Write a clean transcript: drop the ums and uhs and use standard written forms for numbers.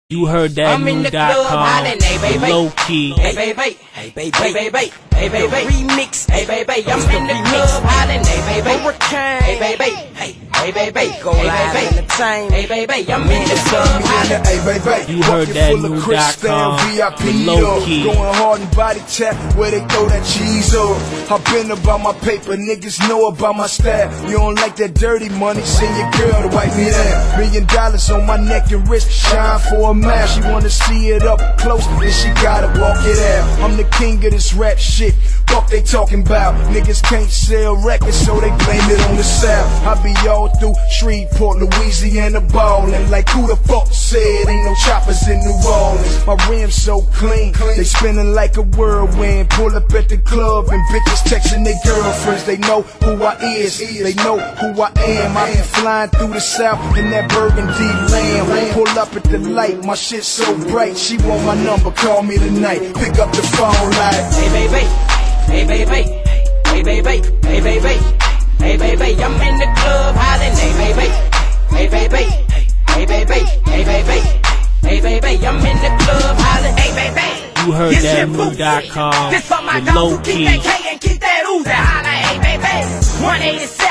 You heard that new.com, low key. Hey baby, hey baby, hey baby, hey baby, remix. Hey baby, I'm in the club, hollin'. Hey baby, hurricane. Hey baby, hey baby, go live in the time. Hey baby, I'm in the club, hollin'. Hey baby, you heard that new.com, low key. Going hard and body tap where they throw that cheese up. I've been about my paper, niggas know about my style. You don't like that dirty money, send your girl to wipe me down. $1 million on my neck and wrist, shine for a man. She wanna see it up close, then she gotta walk it out. I'm the king of this rap shit. Fuck they talking about. Niggas can't sell records, so they blame it on the South. I be all through Shreveport, Louisiana ballin'. Like who the fuck said ain't no choppers in New Orleans? My rims so clean, they spinning like a whirlwind. Pull up at the club and bitches texting their girlfriends. They know who I is, they know who I am. I be flying through the South in that burgundy lamb. Pull up at the light, my shit so bright. She want my number, call me tonight. Pick up the phone like, hey baby, hey baby, hey baby, hey baby, hey baby, I'm in the club hollin'. Hey baby, hey baby, hey baby, hey baby, hey baby, I'm in the club hollin'. Hey baby, you heard that new.com, low key. Keep that Uzi, holla. Hey baby, 187.